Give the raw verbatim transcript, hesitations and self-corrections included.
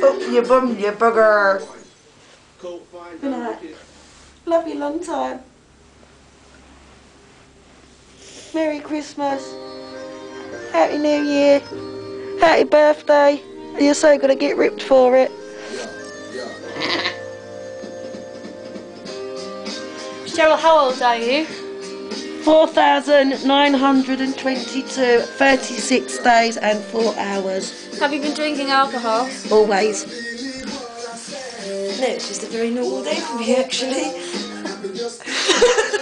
Up your bum, you bugger. Good night. Love you long time. Merry Christmas. Happy New Year. Happy birthday. You're so gonna get ripped for it. Cheryl, how old are you? four thousand nine hundred twenty-two, thirty-six days and four hours. Have you been drinking alcohol? Always. No, it's just a very normal day for me, actually.